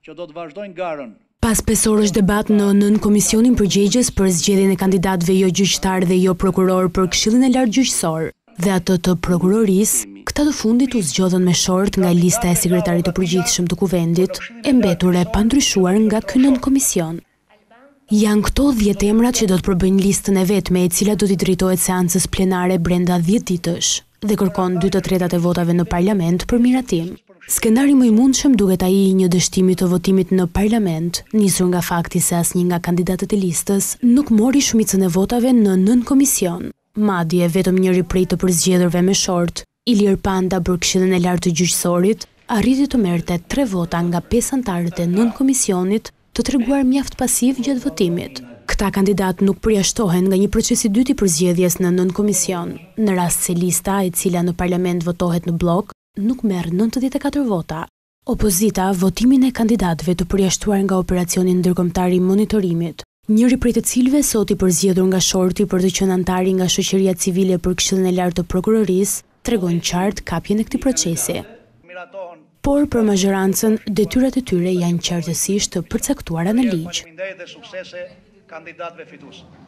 që do të vazhdojnë garën. Pas 5 orësh debat në nën komisionin përgjegjës për zgjedhjen e kandidatëve jo gjyqtar dhe jo prokuror për Këshillin e Lartë Gjyqësor dhe atë të prokurorisë, këta të fundit u zgjodhen me short nga lista e sekretarit të përgjithshëm të kuvendit, e mbetur e pandryshuar nga ky nën komision. Janë këto 10 emrat që do të përbëjnë listën e vetme e cila do t'i drejtohet seancës plenare brenda 10 ditësh dhe kërkon 2/3 e votave në parlament për miratim. Skenari më i mundshëm duket ai i një dështimi të votimit në parlament, nisur nga fakti se asnjë nga kandidatët e listës nuk mori shumicën e votave në nën komision. Madje vetëm njëri prej të përzgjedhurve me short, Ilir Panda për Këshillin e Lartë të Gjyqësorit, arriti të merrte 3 vota nga 5 anëtarët e nën komisionit, të treguar mjaft pasiv gjatë votimit. Këta kandidat nuk përjashtohen nga një proces i dytë i përzgjedhjes në nën komision, në rast se lista e cila në parlament votohet në blok nuk merr 94 vota. Opozita votimin e kandidatëve të përjashtuar nga operacioni ndërkombëtar i monitorimit, njëri prej të cilëve sot i përzgjedhur nga shorti për të qenë antari nga shoqëria civile për Këshillin e Lartë të Prokurorisë, tregon qartë kapjen e këtij procesi. Por për mazhorancën, detyrat e tyre janë qartësisht të përcaktuara në ligj.